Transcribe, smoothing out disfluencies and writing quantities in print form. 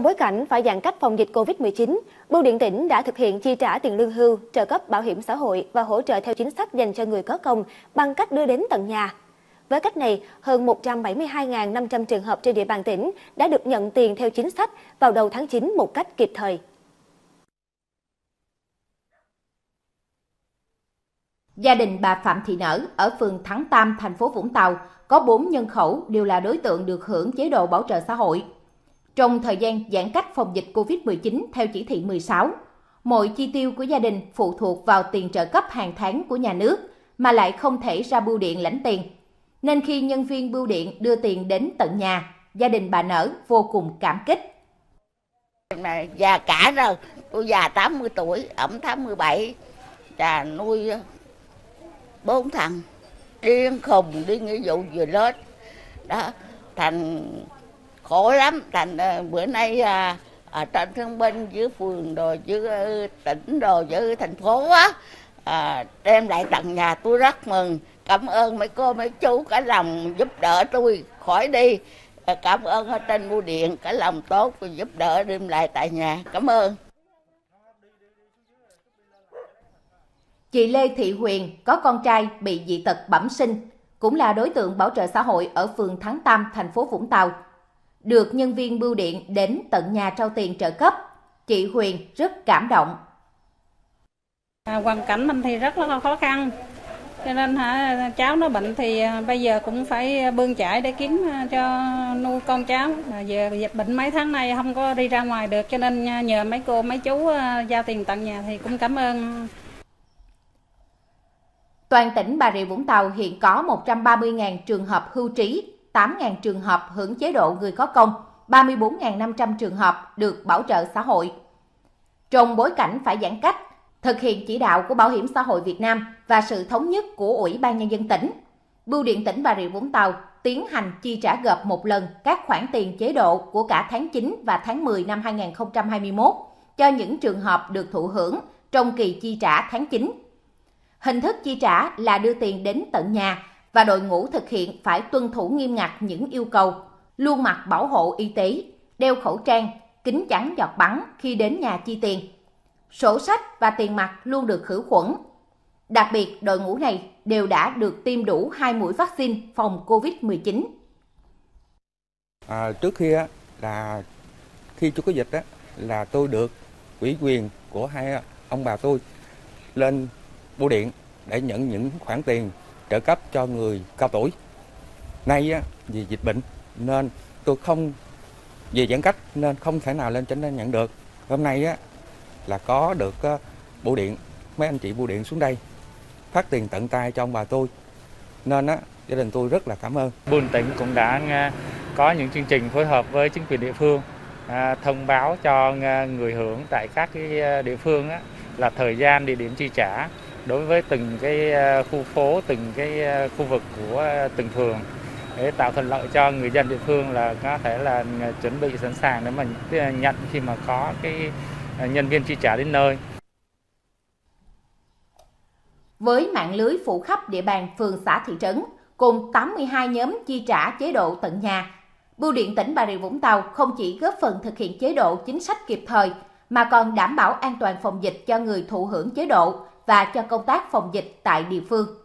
bối cảnh phải giãn cách phòng dịch Covid-19, Bưu điện tỉnh đã thực hiện chi trả tiền lương hưu, trợ cấp bảo hiểm xã hội và hỗ trợ theo chính sách dành cho người có công bằng cách đưa đến tận nhà. Với cách này, hơn 172.500 trường hợp trên địa bàn tỉnh đã được nhận tiền theo chính sách vào đầu tháng 9 một cách kịp thời. Gia đình bà Phạm Thị Nở ở phường Thắng Tam, thành phố Vũng Tàu có 4 nhân khẩu đều là đối tượng được hưởng chế độ bảo trợ xã hội. Trong thời gian giãn cách phòng dịch Covid-19 theo chỉ thị 16, mọi chi tiêu của gia đình phụ thuộc vào tiền trợ cấp hàng tháng của nhà nước mà lại không thể ra bưu điện lãnh tiền. Nên khi nhân viên bưu điện đưa tiền đến tận nhà, gia đình bà Nở vô cùng cảm kích. Già cả rồi, tôi già 80 tuổi, ổng 87, già nuôi 4 thằng, điên khùng, đi nghĩa vụ vừa lớn. Đó, thành khổ lắm, thành bữa nay ở trên thương binh dưới phường rồi dưới tỉnh rồi dưới thành phố á, đem lại tận nhà tôi rất mừng. Cảm ơn mấy cô mấy chú cả lòng giúp đỡ tôi khỏi đi. Cảm ơn ở trên bưu điện cả lòng tốt giúp đỡ đem lại tại nhà. Cảm ơn. Chị Lê Thị Huyền có con trai bị dị tật bẩm sinh, cũng là đối tượng bảo trợ xã hội ở phường Thắng Tam, thành phố Vũng Tàu. Được nhân viên bưu điện đến tận nhà trao tiền trợ cấp, chị Huyền rất cảm động. Hoàn cảnh mình thì rất là khó khăn, cho nên cháu nó bệnh thì bây giờ cũng phải bươn chải để kiếm cho nuôi con cháu. Giờ dịch bệnh mấy tháng nay không có đi ra ngoài được, cho nên nhờ mấy cô mấy chú giao tiền tận nhà thì cũng cảm ơn. Toàn tỉnh Bà Rịa Vũng Tàu hiện có 130.000 trường hợp hưu trí, 8.000 trường hợp hưởng chế độ người có công, 34.500 trường hợp được bảo trợ xã hội. Trong bối cảnh phải giãn cách, thực hiện chỉ đạo của Bảo hiểm xã hội Việt Nam và sự thống nhất của Ủy ban Nhân dân tỉnh, Bưu điện tỉnh Bà Rịa Vũng Tàu tiến hành chi trả gộp một lần các khoản tiền chế độ của cả tháng 9 và tháng 10 năm 2021 cho những trường hợp được thụ hưởng trong kỳ chi trả tháng 9. Hình thức chi trả là đưa tiền đến tận nhà và đội ngũ thực hiện phải tuân thủ nghiêm ngặt những yêu cầu, luôn mặc bảo hộ y tế, đeo khẩu trang, kính chắn giọt bắn khi đến nhà chi tiền. Sổ sách và tiền mặt luôn được khử khuẩn. Đặc biệt, đội ngũ này đều đã được tiêm đủ 2 mũi vaccine phòng Covid-19. Trước khi chưa có dịch là tôi được ủy quyền của hai ông bà tôi lên bưu điện để nhận những khoản tiền trợ cấp cho người cao tuổi. Nay vì dịch bệnh nên tôi không, vì giãn cách nên không thể nào lên trên nhận được. Hôm nay là có được bưu điện, mấy anh chị bưu điện xuống đây phát tiền tận tay cho ông bà tôi, nên gia đình tôi rất là cảm ơn. Bưu điện tỉnh cũng đã có những chương trình phối hợp với chính quyền địa phương, thông báo cho người hưởng tại các cái địa phương là thời gian, địa điểm chi trả đối với từng cái khu phố, từng cái khu vực của từng phường, để tạo thuận lợi cho người dân địa phương là có thể là chuẩn bị sẵn sàng để mà nhận khi mà có cái nhân viên chi trả đến nơi. Với mạng lưới phủ khắp địa bàn phường, xã, thị trấn cùng 82 nhóm chi trả chế độ tận nhà, Bưu điện tỉnh Bà Rịa Vũng Tàu không chỉ góp phần thực hiện chế độ chính sách kịp thời mà còn đảm bảo an toàn phòng dịch cho người thụ hưởng chế độ và cho công tác phòng dịch tại địa phương.